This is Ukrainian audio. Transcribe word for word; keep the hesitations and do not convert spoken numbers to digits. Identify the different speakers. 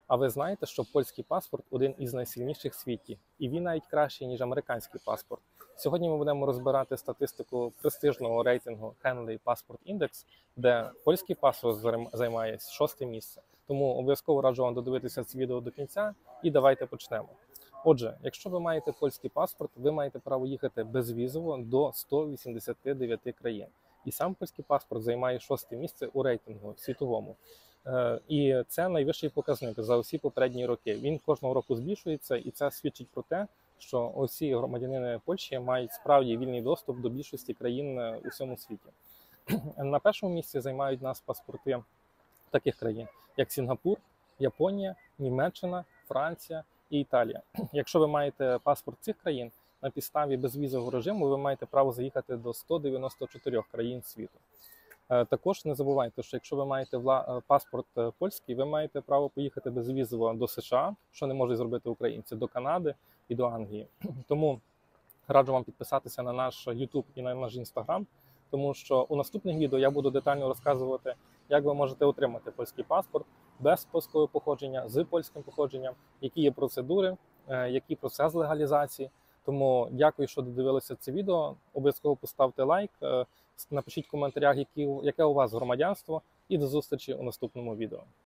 Speaker 1: А ви знаєте, що польський паспорт один із найсильніших в світі, і він навіть кращий, ніж американський паспорт. Сьогодні ми будемо розбирати статистику престижного рейтингу Henley Passport Index, де польський паспорт займає шосте місце. Тому обов'язково раджу вам додивитися це відео до кінця і давайте почнемо. Отже, якщо ви маєте польський паспорт, ви маєте право їхати безвізово до ста вісімдесяти дев'яти країн. І сам польський паспорт займає шосте місце у рейтингу світовому. І це найвищий показник за усі попередні роки. Він кожного року збільшується, і це свідчить про те, що усі громадянини Польщі мають справді вільний доступ до більшості країн у всьому світі. На першому місці займають нас паспорти таких країн, як Сінгапур, Японія, Німеччина, Франція і Італія. Якщо ви маєте паспорт цих країн, на підставі безвізового режиму ви маєте право заїхати до ста дев'яноста чотирьох країн світу. Також не забувайте, що якщо ви маєте паспорт польський, ви маєте право поїхати безвізово до США, що не можуть зробити українці, до Канади і до Англії. Тому раджу вам підписатися на наш YouTube і на наш Instagram, тому що у наступних відео я буду детально розказувати, як ви можете отримати польський паспорт без польського походження, з польським походженням, які є процедури, який процес легалізації. Тому дякую, що додивилися це відео. Обов'язково поставте лайк, напишіть в коментарях, які, яке у вас громадянство, і до зустрічі у наступному відео.